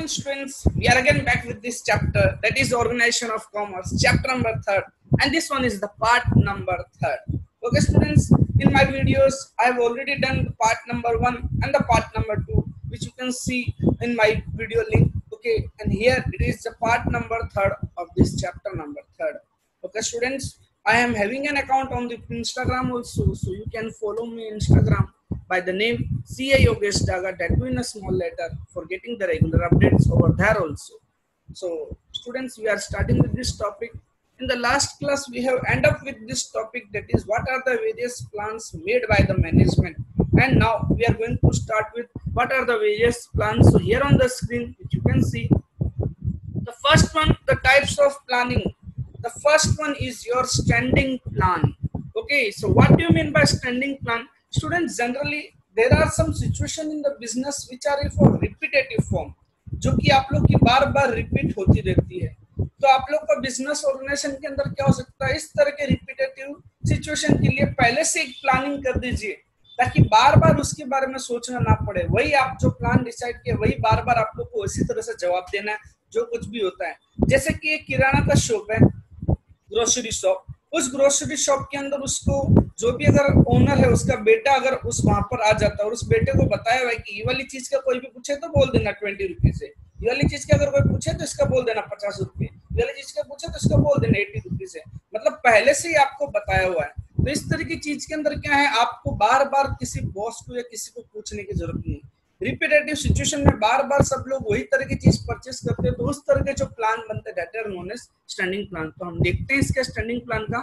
students, we are again back with this chapter, that is Organization of Commerce, chapter number 3rd, and this one is the part number 3rd. Okay students, in my videos I have already done the part number 1 and the part number 2, which you can see in my video link. Okay, and here it is the part number 3rd of this chapter number 3rd. Okay students, I am having an account on the Instagram also, so you can follow me on Instagram by the name CA Yogesh Daga, that too in a small letter, for getting the regular updates over there also. So students, we are starting with this topic. In the last class we have end up with this topic, that is what are the various plans made by the management, and now we are going to start with what are the various plans. So here on the screen which you can see, the first one, the types of planning. The first one is your standing plan. Okay, so what do you mean by standing plan? Students, generally there are some situation in the business which are for repetitive form, जो कि आप लोग की बार बार repeat होती रहती है. तो आप लोग का बिजनेस ऑर्गेनाइजेशन के अंदर क्या हो सकता है, इस तरह के रिपीटेटिव सिचुएशन के लिए पहले से एक प्लानिंग कर दीजिए, ताकि बार बार उसके बारे में सोचना ना पड़े. वही आप जो प्लान डिसाइड किया वही बार बार आप लोग को इसी तरह से जवाब देना है जो कुछ भी होता है. जैसे कि एक किराना का शॉप है, ग्रोसरी शॉप, उस ग्रोसरी शॉप के अंदर उसको जो भी अगर ओनर है उसका बेटा अगर उस वहां पर आ जाता है और उस बेटे को बताया हुआ है कि ये वाली चीज का कोई भी पूछे तो बोल देना 20 रुपीज है, ये वाली चीज का अगर कोई पूछे तो इसका बोल देना 50 रुपये, ये वाली चीज का पूछे तो इसका बोल देना 80 रुपीज है. मतलब पहले से ही आपको बताया हुआ है. तो इस तरह की चीज के अंदर क्या है, आपको बार बार किसी बॉस को या किसी को पूछने की जरूरत नहीं. रिपीटेटिव सिचुएशन में बार बार सब लोग वही तरह की चीज परचेस करते हैं, तो उस तरह के जो प्लान बनते हैं that are known as standing plan. तो हम देखते हैं इसका स्टैंडिंग प्लान का.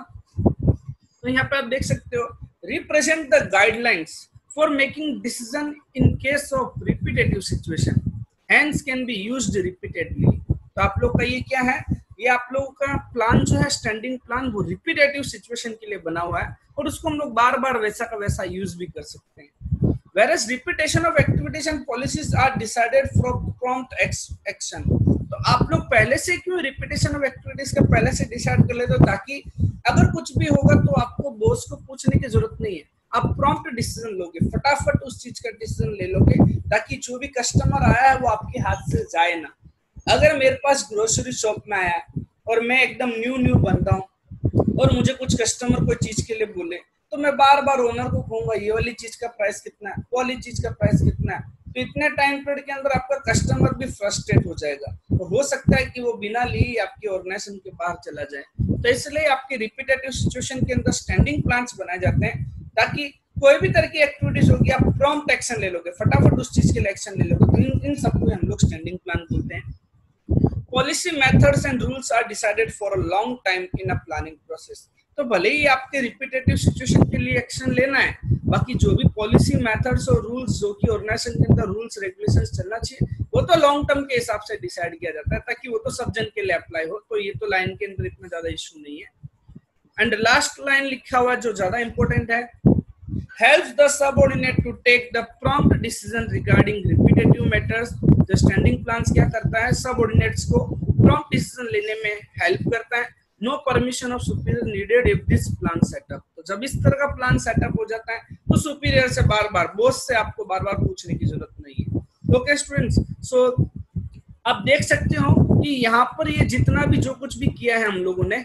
तो यहाँ पे आप देख सकते हो, represent the guidelines for making decision in case of repetitive situation, hence can be used repeatedly. तो आप लोग का ये क्या है, ये आप लोगों का प्लान जो है स्टैंडिंग प्लान, वो रिपीटेटिव सिचुएशन के लिए बना हुआ है और उसको हम लोग बार बार वैसा का वैसा यूज भी कर सकते हैं. Whereas repetition of activities and policies are decided from prompt action. तो आप लोग पहले से क्यों रिपीटेशन ऑफ एक्टिविटीज का पहले से डिसाइड कर लेते हो, ताकि अगर कुछ भी होगा तो आपको बॉस को पूछने की जरूरत नहीं है. आप प्रॉम्प्ट डिसीजन लोगे, फटाफट उस चीज का डिसीजन ले लोगे, ताकि जो भी कस्टमर आया है वो आपके हाथ से जाए ना. अगर मेरे पास ग्रोसरी शॉप में आया और मैं एकदम न्यू बन रहा हूँ और मुझे कुछ कस्टमर कोई चीज के लिए बोले, तो मैं बार बार ओनर को कहूंगा ये वाली चीज का प्राइस कितना है, वो वाली चीज का प्राइस कितना है. तो इतने टाइम पीरियड के अंदर आपका कस्टमर भी फ्रस्ट्रेट हो जाएगा, तो हो सकता है कि वो बिना ली आपके ऑर्गेनाइजेशन के बाहर चला जाए. तो इसलिए आपके रिपीटेटिव सिचुएशन के अंदर स्टैंडिंग प्लान्स बनाए जाते हैं, ताकि कोई भी तरह की एक्टिविटीज होगी आप प्रॉम्प्ट एक्शन ले लोगे, फटाफट उस चीज के लिए एक्शन ले लोगे. तो इन सबको हम लोग स्टैंडिंग प्लान बोलते हैं. Policy methods and rules are decided for a long time in a planning process. तो भले ही आपके रिपीटेटिव सिचुएशन के लिए एक्शन लेना है, बाकी जो भी पॉलिसी मेथड्स और रूल्स जो कि ऑर्गेनाइजेशन के अंदर रूल्स रेगुलेशंस चलना चाहिए, वो तो लॉन्ग टर्म के हिसाब से डिसाइड किया जाता है, ताकि वो तो सब जन के लिए अप्लाई हो. तो ये तो लाइन के अंदर इतना ज्यादा इशू नहीं है. एंड लास्ट लाइन लिखा हुआ जो ज्यादा इंपॉर्टेंट है, helps the subordinate to take the prompt decision regarding repetitive matters. जो स्टैंडिंग प्लान्स क्या करता है, सबऑर्डिनेट्स को प्रॉम्प्ट डिसीजन लेने में हेल्प करता है. No permission of superior needed if this plan setup. तो जब इस तरह का प्लान सेटअप हो जाता है तो सुपीरियर से बार बार, बॉस से आपको बार बार पूछने की जरूरत नहीं है. ओके स्टूडेंट्स, सो आप देख सकते हो कि यहाँ पर ये जितना भी जो कुछ भी किया है हम लोगों ने,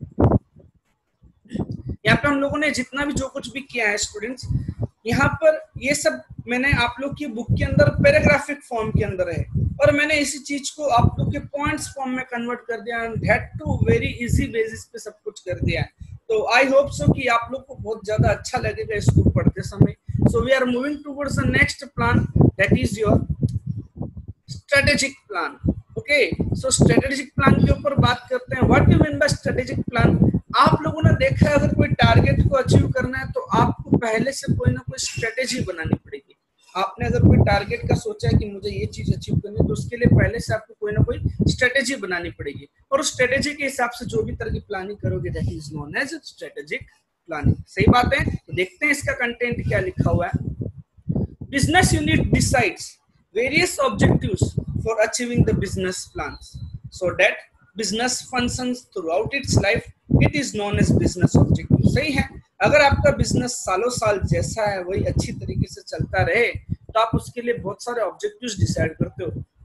यहाँ पे हम लोगों ने जितना भी जो कुछ भी किया है स्टूडेंट्स, यहाँ पर ये सब मैंने आप लोग की बुक के अंदर पैराग्राफिक फॉर्म के अंदर है, और मैंने इसी चीज को आप लोग के पॉइंट्स फॉर्म में कन्वर्ट कर दिया, and that too very easy basis पे सब कुछ कर दिया है. तो आई होप सो कि आप लोग को बहुत ज्यादा अच्छा लगेगा इसको पढ़ते समय. So we are moving towards the next plan, that is your strategic plan. Okay, so strategic plan के ऊपर बात करते हैं. What do mean by strategic plan? आप लोगों ने देखा है, अगर कोई टारगेट को अचीव करना है तो आपको पहले से कोई ना कोई स्ट्रेटेजी बनानी पड़ेगी. आपने अगर कोई टारगेट का सोचा है कि मुझे ये चीज अचीव करनी है, तो उसके लिए पहले से आपको कोई ना कोई स्ट्रेटेजी बनानी पड़ेगी, और उस स्ट्रेटेजी के हिसाब से जो भी तरह की प्लानिंग करोगे, that is known as strategic planning. सही बात है. तो देखते हैं इसका कंटेंट क्या लिखा हुआ है. Business unit decides various objectives for achieving the business plans so that business functions throughout its life. It is known as business objective. सही है. अगर आपका बिजनेस सालों साल जैसा है वही अच्छी तरीके से चलता रहे, तो आप उसके लिए बहुत सारे ऑब्जेक्टिव्स डिसाइड करते हो.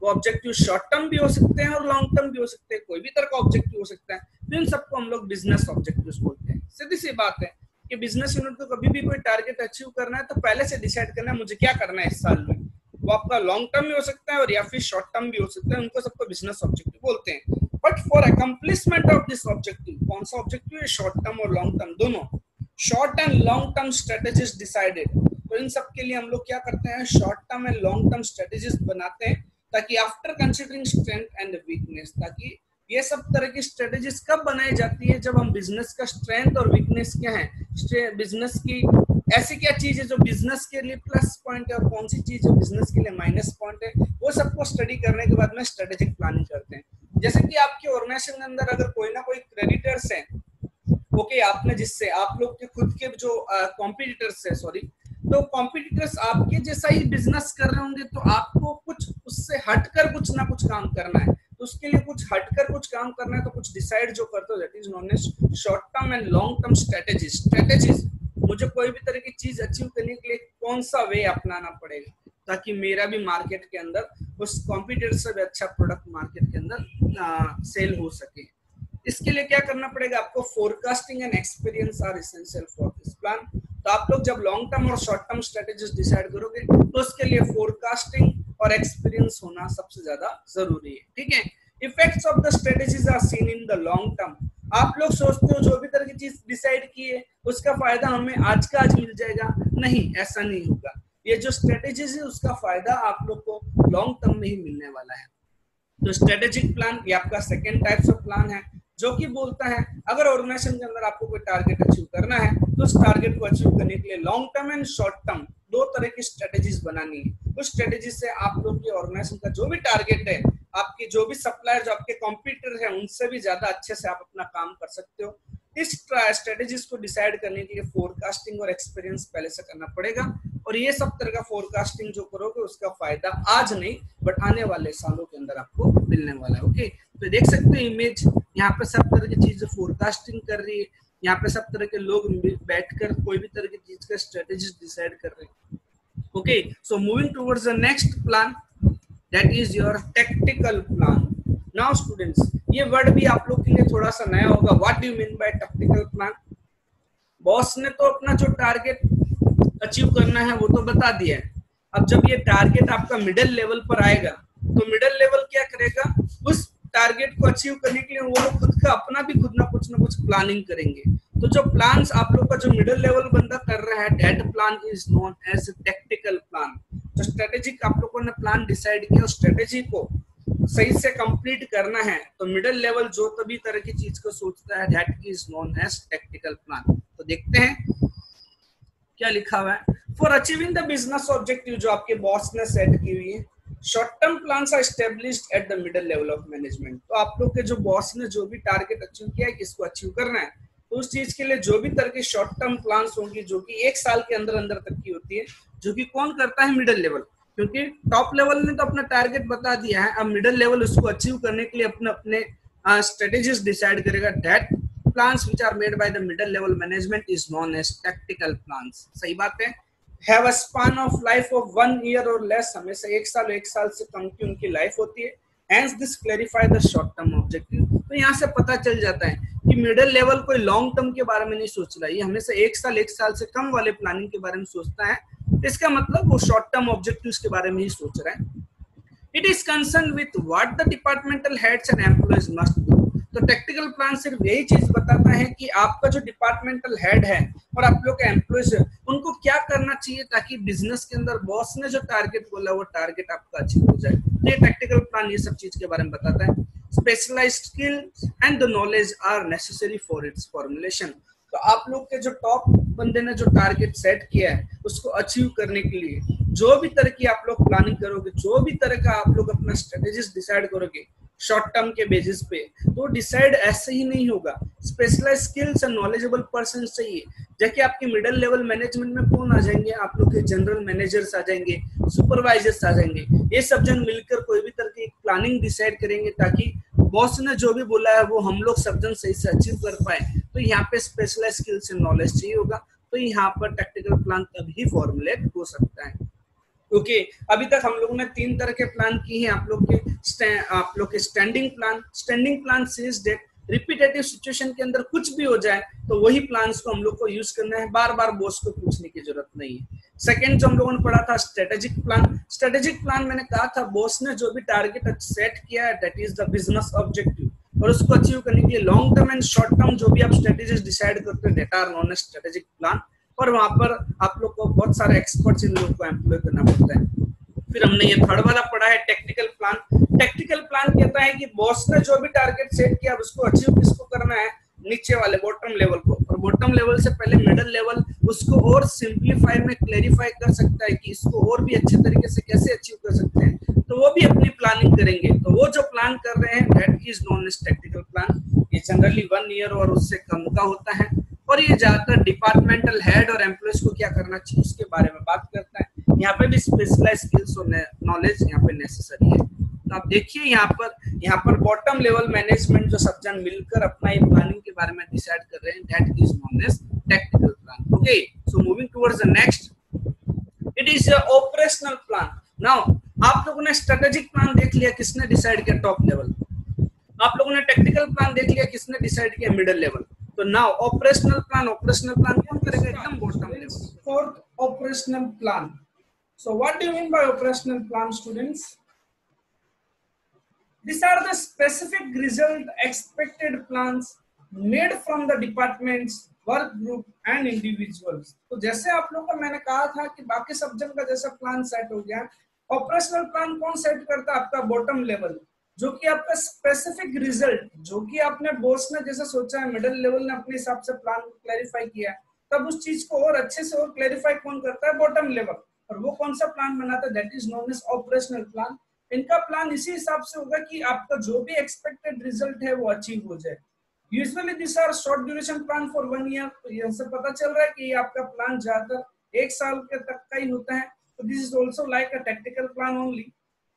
वो ऑब्जेक्टिव शॉर्ट टर्म भी हो सकते हैं और लॉन्ग टर्म भी हो सकते हैं, कोई भी तरह का ऑब्जेक्टिव हो सकता है। तो इन सबको हम लोग बिजनेस ऑब्जेक्टिव्स बोलते हैं। सीधी सी बात है कि बिजनेस यूनिट को कभी भी कोई टारगेट अचीव करना है तो पहले से डिसाइड करना है मुझे क्या करना है इस साल में। वो आपका लॉन्ग टर्म भी हो सकता है और या फिर शॉर्ट टर्म भी हो सकता है, उनको सबको बिजनेस ऑब्जेक्टिव बोलते हैं। But for accomplishment of this objective, कौन सा ऑब्जेक्टिव है, शॉर्ट टर्म और लॉन्ग टर्म दोनों, short and long term strategies decided. तो इन सब के लिए हम लोग क्या करते हैं, short term and long term strategies बनाते हैं, ताकि after considering strength and weakness, ताकि ये सब तरह की स्ट्रेटेजीज कब बनाई जाती है, जब हम बिजनेस का स्ट्रेंथ और वीकनेस क्या है, बिजनेस की ऐसी क्या चीज है जो बिजनेस के लिए प्लस पॉइंट है और कौन सी चीज जो बिजनेस के लिए माइनस पॉइंट है, वो सबको स्टडी करने के बाद में स्ट्रेटेजिक प्लानिंग करते हैं। जैसे कि आपके ऑर्गेनाइजेशन के अंदर अगर कोई ना कोई क्रेडिटर्स है, ओके, आपने जिससे आप लोग के खुद के जो कॉम्पिटिटर्स है, सॉरी, तो कॉम्पिटिटर्स आपके जैसा ही बिजनेस कर रहे होंगे, तो आपको कुछ उससे हटकर कुछ ना कुछ काम करना है। तो उसके लिए कुछ हटकर कुछ काम करना है, तो कुछ डिसाइड जो करते हो, that is known as short term and long term strategies. मुझे कोई भी तरह की चीज अचीव करने के लिए कौन सा वे अपनाना पड़ेगा, ताकि मेरा भी मार्केट के अंदर उस कॉम्पिटिटर से भी अच्छा प्रोडक्ट मार्केट के अंदर सेल हो सके। इसके लिए क्या करना पड़ेगा आपको, forecasting and experience are essential for this plan. तो आप लोग जब लॉन्ग टर्म और शॉर्ट टर्म स्ट्रेटेजीज डिसाइड करोगे तो उसके लिए फोरकास्टिंग और एक्सपीरियंस होना सबसे ज्यादा जरूरी है, ठीक है। Effects of the strategies are seen in the long term. आप लोग सोचते हो जो भी तरह की चीज डिसाइड की है उसका फायदा हमें आज का आज मिल जाएगा, नहीं, ऐसा नहीं होगा। ये जो स्ट्रेटेजीज है उसका फायदा आप लोग को लॉन्ग टर्म में ही मिलने वाला है। तो स्ट्रेटेजिक प्लान ये आपका सेकेंड टाइप्स ऑफ प्लान है, जो कि बोलता है अगर ऑर्गेनाइजेशन के अंदर आपको कोई टारगेट अचीव करना है तो उस टारगेट को अचीव करने के लिए long term and short term दो तरह की स्ट्रेटेजीज बनानी है। उस स्ट्रेटेजी से आप लोग की ऑर्गेनाइजेशन का जो भी टारगेट है, आपके जो भी सप्लायर जो आपके कॉम्पिटिटर है, उनसे भी ज्यादा अच्छे से आप अपना काम कर सकते हो। इस स्ट्रेटेजीज को डिसाइड करने के लिए फोरकास्टिंग और एक्सपीरियंस पहले से करना पड़ेगा, और ये सब तरह का फोरकास्टिंग जो करोगे उसका फायदा आज नहीं बट आने वाले सालों के अंदर आपको मिलने वाला है। ओके, तो देख सकते हो इमेज, यहाँ पे सब तरह की चीजें फोरकास्टिंग कर रही है, यहाँ पे सब तरह के लोग बैठकर कोई भी तरह की चीज का स्ट्रेटेजी डिसाइड कर रहे हैं। Okay, so moving towards the next plan, that is your tactical plan. Now students, ये वर्ड भी आप लोग के लिए थोड़ा सा नया होगा। What do you mean by tactical plan? Boss ने तो अपना जो टारगेट अचीव करना है वो तो बता दिया है। अब जब ये टारगेट आपका मिडिल लेवल पर आएगा तो मिडिल लेवल क्या करेगा, उस टारगेट को अचीव करने के लिए वो लोग खुद का अपना भी खुद ना कुछ प्लानिंग करेंगे। तो जो प्लान्स आप लोग का जो मिडिल लेवल बंदा कर रहा है, that plan is known as tactical plan. जो स्ट्रेटेजिक आप लोगों ने प्लान डिसाइड किया, उस स्ट्रेटेजी को सही से कंप्लीट करना है, तो मिडिल लेवल जो तभी तरह की चीज को सोचता है, that is known as tactical plan. तो देखते हैं क्या लिखा हुआ है। For achieving the business objective जो आपके बॉस ने सेट की हुई है, short term plans are established at the middle level of management. तो आप लोग के जो बॉस ने जो भी टारगेट अचीव किया है, किसको अचीव करना है, तो उस चीज के लिए जो भी तरह के शॉर्ट टर्म प्लान्स होंगी, जो कि एक साल के अंदर अंदर तक की होती है, जो कि कौन करता है, मिडिल लेवल। क्योंकि टॉप लेवल ने तो अपना टारगेट बता दिया है, अब मिडिल लेवल उसको अचीव करने के लिए अपने स्ट्रेटेजीज डिसाइड करेगा। That plans which are made by the middle level management is known as tactical plans। सही बात है। Have a span of life of 1 year or less, हमेशा एक साल से कम की उनकी लाइफ होती है। Hence this clarify the short term objective। तो यहाँ से पता चल जाता है कि मिडिल लेवल कोई लॉन्ग टर्म के बारे में नहीं सोच रहा है, ये हमेशा एक साल से कम वाले प्लानिंग के बारे में सोचता है। इसका मतलब वो शॉर्ट टर्म ऑब्जेक्टिव्स के बारे में ही सोच रहा है। It is concerned with what the departmental heads and employees must do। तो टेक्टिकल प्लान सिर्फ यही चीज बताता है कि आपका जो डिपार्टमेंटल हेड है और आप लोग के एम्प्लॉयज है, उनको क्या करना चाहिए ताकि बिजनेस के अंदर बॉस ने जो टारगेट बोला वो टारगेट आपका अचीव हो जाए। तो ये टेक्टिकल प्लान ये सब चीज के बारे में बताता है। Specialized skills and the knowledge are necessary for its formulation. तो आप लोग के जो टॉप बंदे ने जो टारगेट सेट किया है, उसको अचीव करने के लिए जो भी तरह की आप लोग प्लानिंग करोगे, जो भी तरह का आप लोग अपना स्ट्रेटेजीज डिसाइड करोगे शॉर्ट टर्म के बेसिस पे, तो डिसाइड ऐसे ही नहीं होगा। Specialize skills and knowledgeable person चाहिए। जैसे आपके मिडिल लेवल मैनेजमेंट में कौन आ जाएंगे, आप लोग के जनरल मैनेजर्स आ जाएंगे, सुपरवाइजर्स आ जाएंगे। ये सब जन मिलकर कोई भी तरह की प्लानिंग डिसाइड करेंगे ताकि बॉस ने जो भी बोला है वो हम लोग सब जन सही से अचीव कर पाए। तो यहाँ पे स्पेशलाइज स्किल्स एंड नॉलेज चाहिए होगा। तो यहाँ पर टेक्टिकल प्लान तभी फॉर्मुलेट हो सकता है। ओके अभी तक हम लोगों ने 3 तरह के प्लान किए हैं आप लोग के standing plan says that repetitive situation के अंदर कुछ भी हो जाए तो वही प्लान्स को हम लोग को यूज करना है, बार बार बॉस को पूछने की जरूरत नहीं है। सेकंड जो हम लोगों ने पढ़ा था स्ट्रेटेजिक प्लान मैंने कहा था बॉस ने जो भी टारगेट सेट किया है that is the business objective और उसको अचीव करने के लिए long term and short term जो भी आप स्ट्रेटेजीज डिसाइड करते हो that are known as strategic plan और वहां पर आप लोग को बहुत सारे एक्सपर्ट्स इन लोगों को एम्प्लॉय करना पड़ता है। फिर हमने ये थर्ड वाला पढ़ा है टेक्निकल प्लान कहता है कि बॉस ने जो भी टारगेट सेट किया उसको अचीव किसको करना है, नीचे वाले बॉटम लेवल को, और बॉटम लेवल से पहले मिडिल लेवल उसको और सिंप्लीफाई में क्लैरिफाई कर सकता है कि इसको और भी अच्छे तरीके से कैसे अचीव कर सकते हैं, तो वो भी अपनी प्लानिंग करेंगे। तो वो जो प्लान कर रहे हैं that is known as technical plan. ये जनरली 1 ईयर और उससे कम का होता है और ये ज्यादातर डिपार्टमेंटल हेड और एम्प्लॉयज को क्या करना चाहिए उसके बारे में बात करता है। यहाँ पे भी स्पेशलाइज स्किल्स और नॉलेज यहाँ पे नेसेसरी है। तो आप देखिए यहाँ पर बॉटम लेवल मैनेजमेंट जो सब जन मिलकर अपना ये प्लानिंग के बारे में डिसाइड कर रहे हैं that is known as technical plan. Okay so moving towards the next, it is operational plan. Now आप लोगों ने स्ट्रेटेजिक प्लान देख लिया, किसने डिसाइड किया टॉप लेवल, आप लोगों ने टेक्निकल प्लान देख लिया, किसने डिसाइड किया मिडिल लेवल। तो नाउ ऑपरेशनल प्लान कौन करेगा, एकदम bottom level. Fourth operational plan. So what do you mean by operational plan students? These are the specific result expected plans made from the departments, work group and individuals। तो जैसे आप लोगों को मैंने कहा था कि बाकी सब जन का जैसा प्लान सेट हो गया, ऑपरेशनल प्लान कौन सेट करता है, आपका बॉटम लेवल, जो कि आपका स्पेसिफिक रिजल्ट जो कि आपने बॉस ने जैसे सोचा है, मिडिल लेवल ने अपने हिसाब से प्लान को क्लैरिफाई किया, तब उस चीज को और अच्छे से और क्लैरिफाई कौन करता है, बॉटम लेवल। और वो कौन सा प्लान बनाता है, that is known as operational plan. इनका प्लान इसी हिसाब से होगा कि आपका जो भी एक्सपेक्टेड रिजल्ट है वो अचीव हो जाए। Usually this are short duration plan for 1 year. तो यहाँ से पता चल रहा है कि आपका प्लान ज्यादातर 1 साल के तक का ही होता है। तो this is also like a technical plan only.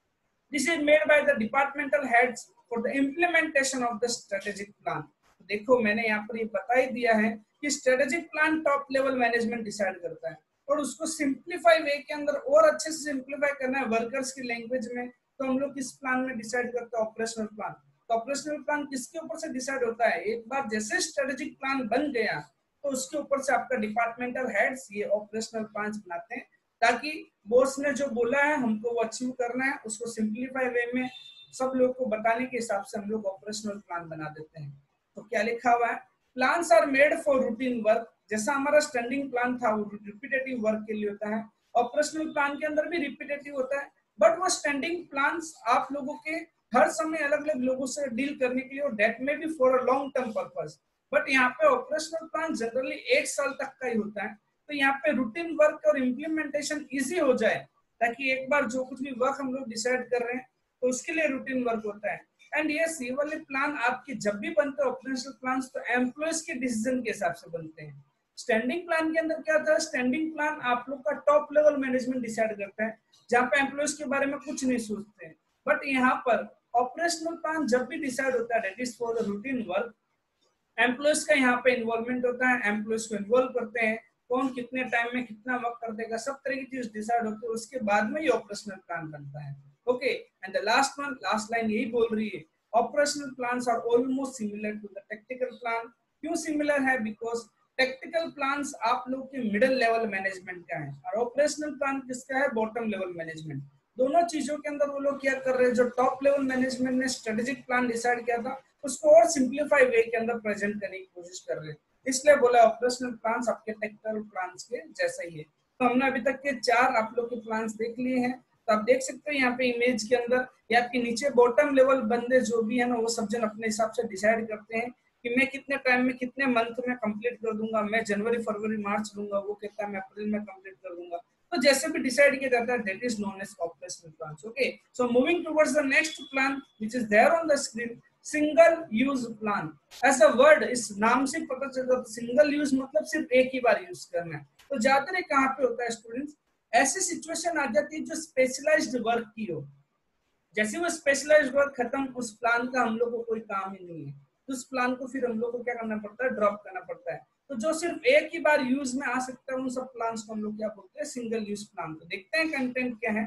This is made by the departmental heads for the implementation of the strategic plan. देखो मैंने यहाँ पर ये बता ही दिया है कि strategic plan top level management decide करता है और उसको सिंप्लीफाई वे के अंदर और अच्छे से सिंप्लीफाई करना है वर्कर्स की लैंग्वेज में। तो हम लोग किस प्लान में डिसाइड करते हैं, ऑपरेशनल प्लान। तो ऑपरेशनल प्लान किसके ऊपर से डिसाइड होता है, एक बार जैसे स्ट्रेटेजिक प्लान बन गया तो उसके ऊपर से आपका डिपार्टमेंटल हेड्स ये ऑपरेशनल प्लान बनाते हैं ताकि बॉस ने जो बोला है हमको वो अचीव करना है, उसको सिंप्लीफाई वे में सब लोग को बताने के हिसाब से हम लोग ऑपरेशनल प्लान बना देते हैं। तो क्या लिखा हुआ है, plans are made for routine work. जैसा हमारा स्टैंडिंग प्लान था वो रिपीटेटिव वर्क के लिए होता है, ऑपरेशनल प्लान के अंदर भी रिपीटेटिव होता है, बट वो स्टैंडिंग प्लान्स आप लोगों के हर समय अलग अलग लोगों से डील करने के लिए और डेट में भी for a long term purpose. But यहाँ पे ऑपरेशनल प्लान जनरली 1 साल तक का ही होता है। तो यहाँ पे रूटीन वर्क और इम्प्लीमेंटेशन इजी हो जाए ताकि एक बार जो कुछ भी वर्क हम लोग डिसाइड कर रहे हैं तो उसके लिए रूटीन वर्क होता है। एंड यस ये वाले प्लान आपके जब भी बनते हैं ऑपरेशनल प्लान तो एम्प्लॉयज के डिसीजन के हिसाब से बनते हैं। स्टैंडिंग प्लान के अंदर क्या था, स्टैंडिंग प्लान आप लोग का टॉप लेवल मैनेजमेंट डिसाइड करता है जहाँ पे एम्प्लॉयज के बारे में कुछ नहीं सोचते हैं। बट यहाँ पर ऑपरेशनल प्लान जब भी डिसाइड होता है that is for the routine work, employees का यहाँ पे इन्वॉल्वमेंट होता है, एम्प्लॉयज को इन्वॉल्व करते हैं, कौन कितने टाइम में कितना वर्क कर देगा, सब तरह की चीज डिसाइड होती है, उसके बाद में ये ऑपरेशनल प्लान बनता है। Okay and the last line यही बोल रही है, operational plans are almost similar to the technical plan. क्यों सिमिलर है, बिकॉज टेक्निकल प्लान्स आप लोग के मिडिल लेवल मैनेजमेंट का है और ऑपरेशनल प्लान किसका है, बॉटम लेवल मैनेजमेंट। दोनों चीजों के अंदर वो लोग क्या कर रहे हैं, जो टॉप लेवल मैनेजमेंट ने स्ट्रेटेजिक प्लान डिसाइड किया था उसको और सिंप्लीफाई वे के अंदर प्रेजेंट करने की कोशिश कर रहे हैं। इसलिए बोला ऑपरेशनल प्लान्स आपके टेक्निकल प्लान्स के जैसा ही है। तो हमने अभी तक के 4 आप लोग के प्लान्स देख लिए हैं। तो आप देख सकते हो यहाँ पे इमेज के अंदर या आपके नीचे बॉटम लेवल बंदे जो भी है ना वो सब जन अपने हिसाब से डिसाइड करते हैं कि मैं कितने टाइम में कितने मंथ में कंप्लीट कर दूंगा, मैं जनवरी फरवरी मार्च लूंगा, वो कहता है मैं अप्रैल में कंप्लीट कर दूंगा। तो जैसे भी डिसाइड किया जाता है that is known as operational plans. Okay so moving towards the next plan which is there on the screen, single use plan. ऐसा वर्ड इस नाम से पता चलता है, सिंगल यूज मतलब सिर्फ एक ही बार यूज करना है। तो ज्यादातर कहाँ पे होता है स्टूडेंट्स, ऐसी सिचुएशन आ जाती है जो स्पेशलाइज्ड वर्क की हो, जैसे वो स्पेशलाइज्ड वर्क खत्म उस प्लान का हम लोग को कोई काम ही नहीं है तो उस प्लान को फिर हम लोग को क्या करना पड़ता है, ड्रॉप करना पड़ता है। तो जो सिर्फ एक ही बार यूज में आ सकता है उन सब प्लान्स को हम लोग क्या बोलते हैं, सिंगल यूज प्लान। तो देखते हैं कंटेंट क्या है।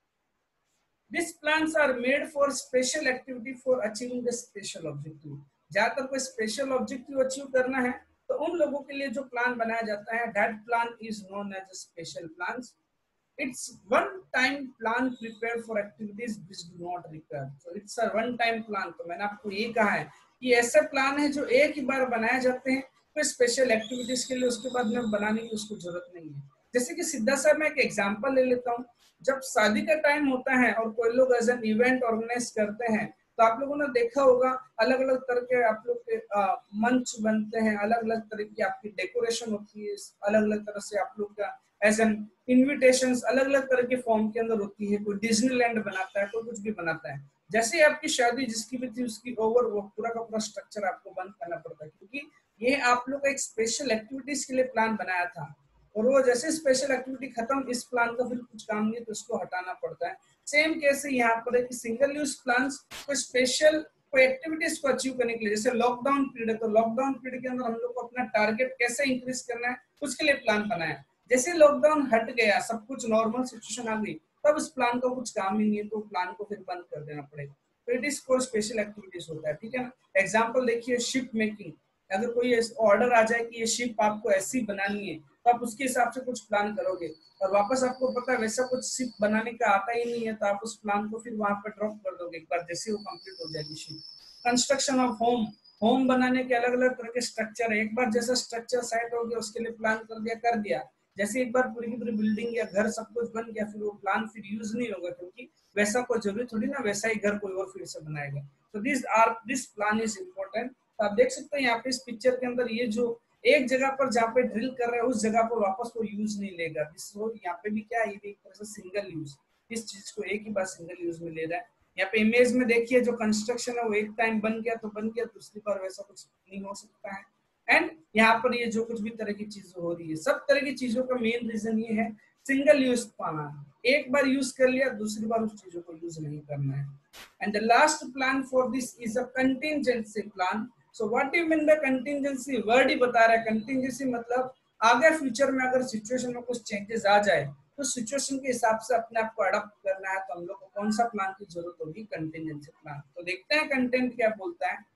This plans are made for special activity for achieving the special objective. ज्यादातर कोई स्पेशल ऑब्जेक्टिव अचीव करना है तो उन लोगों के लिए जो प्लान बनाया जाता है, that plan is known as a special plan. It's one time plan prepared for activities which do not recur. So it's a one time plan। तो मैंने आपको ये कहा है कि ऐसे प्लान है जो एक ही बार बनाए जाते हैं, कोई स्पेशल एक्टिविटीज के लिए उसके बाद में बनाने की उसको जरूरत नहीं है। जैसे कि सीधा सा मैं एक एग्जांपल ले लेता हूँ। जब शादी का टाइम होता है और कोई लोग एज एन इवेंट ऑर्गेनाइज करते हैं, तो आप लोगों ने देखा होगा अलग अलग तरह के आप लोग के मंच बनते हैं, अलग अलग तरह की आपकी डेकोरेशन होती है, अलग अलग तरह से आप लोग का एज एन इन्विटेशंस अलग अलग तरह के फॉर्म के अंदर होती है। कोई डिज्नीलैंड बनाता है, कोई कुछ भी बनाता है। जैसे आपकी शादी जिसकी भी थी उसकी ओवर वो पूरा का पूरा स्ट्रक्चर आपको बंद करना पड़ता है, क्योंकि ये आप लोग का एक स्पेशल एक्टिविटीज के लिए प्लान बनाया था, और वो जैसे स्पेशल एक्टिविटी खत्म, इस प्लान का फिर कुछ काम नहीं तो उसको हटाना पड़ता है। सेम केस यहाँ पर है कि सिंगल यूज प्लान कोई स्पेशल कोई एक्टिविटीज को अचीव करने के लिए, जैसे लॉकडाउन पीरियड है तो लॉकडाउन पीरियड के अंदर हम लोग को अपना टारगेट कैसे इंक्रीज करना है उसके लिए प्लान बनाया। जैसे लॉकडाउन हट गया, सब कुछ नॉर्मल सिचुएशन आ गई, तब उस प्लान का कुछ काम ही नहीं है तो प्लान को फिर बंद कर देना पड़ेगा। तो इट इज कोई स्पेशल एक्टिविटीज होता है, ठीक है ना। एग्जांपल देखिए, शिप मेकिंग। अगर कोई ऑर्डर आ जाए कि ये शिप आपको ऐसी बनानी है तो आप उसके हिसाब से कुछ प्लान करोगे, और वापस आपको पता है वैसा कुछ शिप बनाने का आता ही नहीं है, तो आप उस प्लान को फिर वहां पर ड्रॉप कर दोगे एक बार जैसे वो कंप्लीट हो जाएगी ship. Construction of home, home बनाने के अलग अलग तरह के स्ट्रक्चर है। एक बार जैसा स्ट्रक्चर सेट हो गया उसके लिए प्लान कर दिया, जैसे एक बार पूरी की पूरी बिल्डिंग या घर सब कुछ बन गया, फिर वो प्लान फिर यूज नहीं होगा, क्योंकि वैसा कोई जरूरी थोड़ी ना वैसा ही घर कोई और फिर से बनाएगा। तो दिस प्लान इज इम्पोर्टेंट। तो आप देख सकते हैं यहाँ पे इस पिक्चर के अंदर ये जो एक जगह पर जहाँ पे ड्रिल कर रहे हैं उस जगह पर वापस वो यूज नहीं लेगा। यहाँ पे भी क्या है, ये भी एक तरह से सिंगल यूज, इस चीज को एक ही बार सिंगल यूज में ले रहा है। यहाँ पे इमेज में देखिए जो कंस्ट्रक्शन है वो एक टाइम बन गया तो बन गया, दूसरी बार वैसा कुछ नहीं हो सकता है। एंड यहाँ पर ये जो कुछ भी तरह की चीजें हो रही है, सब तरह की चीजों का मेन रीजन ये है सिंगल यूज पाना। एक बार यूज कर लिया, दूसरी बार उस चीजों को यूज नहीं करना है। And the last plan for this is a contingency plan. So what do you mean by contingency? Word ही बता रहा है। कंटिंजेंसी मतलब आगे फ्यूचर में अगर सिचुएशन में कुछ चेंजेस आ जाए तो सिचुएशन के हिसाब से अपने आप को अडॉप्ट करना है, तो हम लोग को कौन सा प्लान की जरूरत होगी? Contingency plan. तो देखते हैं कंटेंट क्या बोलता है।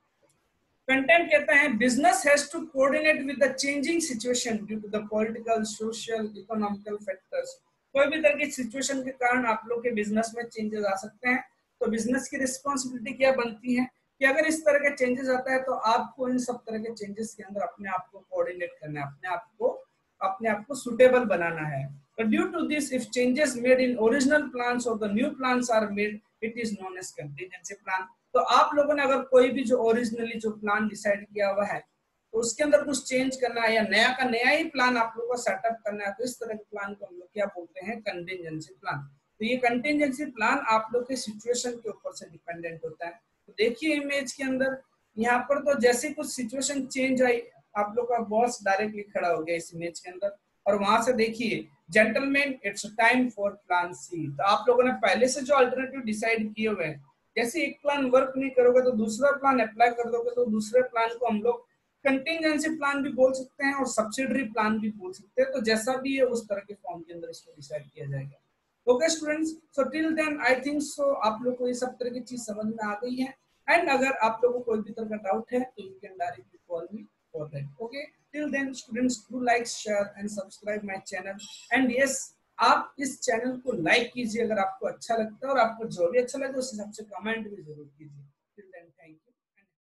कंटेंट कहता है business has to coordinate with the changing situation due to the political, social, economical factors. कोई भी तरह की सिचुएशन के कारण आप लोग के बिजनेस में चेंजेस आ सकते हैं, तो बिजनेस की रिस्पॉन्सिबिलिटी क्या बनती है कि अगर इस तरह के चेंजेस आता है तो आपको इन सब तरह के चेंजेस के अंदर अपने आप को कोऑर्डिनेट करना है, अपने आप को सुटेबल बनाना है। तो due to this if changes made in original plans और the new plans are made, it is known as contingency plan. तो आप लोगों ने अगर कोई भी जो ओरिजिनली जो प्लान डिसाइड किया हुआ है तो उसके अंदर कुछ चेंज करना है या नया का नया ही प्लान आप लोगों को सेटअप करना है, तो इस तरह के प्लान को हम लोग क्या बोलते हैं? Contingency plan. तो ये कंटिंजेंसी प्लान आप लोग के सिचुएशन के ऊपर से डिपेंडेंट होता है। तो देखिए इमेज के अंदर यहाँ पर तो जैसे कुछ सिचुएशन चेंज आई, आप लोग का बॉस डायरेक्टली खड़ा हो गया इस इमेज के अंदर, और वहां से देखिए gentleman it's time for plan C. तो आप लोगों ने पहले से जो अल्टरनेटिव डिसाइड किए हुए हैं, जैसे एक प्लान वर्क नहीं करोगे तो दूसरा प्लान अप्लाई कर दोगे, तो दूसरे प्लान को हम लोग कंटिंजेंसी प्लान भी बोल सकते हैं और सब्सिडरी प्लान भी बोल सकते हैं। तो जैसा भी है उस तरह के फॉर्म के अंदर इसको डिसाइड किया जाएगा। Okay students, so till then I think so आप लोग को ये सब तरह की चीज समझ में आ गई है। एंड अगर आप लोगों को कोई भी तरह का डाउट है तो you can directly call me for that. Okay, till then students do like, share and subscribe my channel. And yes, आप इस चैनल को लाइक कीजिए अगर आपको अच्छा लगता है, और आपको जो भी अच्छा लगे उस हिसाब से कमेंट भी जरूर कीजिए।